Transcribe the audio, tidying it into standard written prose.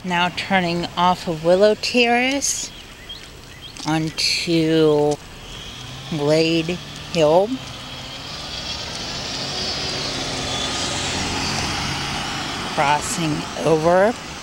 Now turning off of Willow Terrace onto Glade Hill. Crossing over